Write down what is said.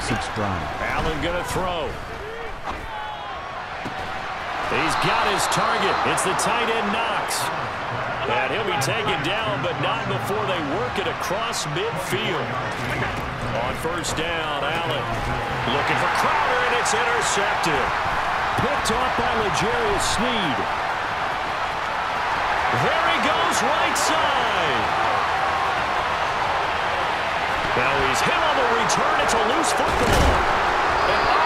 offensive stride. Allen going to throw. He's got his target. It's the tight end Knox. And he'll be taken down, but not before they work it across midfield. On first down, Allen looking for Crowder, and it's intercepted. Picked off by L'Jarius Sneed. There he goes, right side. Now he's hit on the return. It's a loose football. And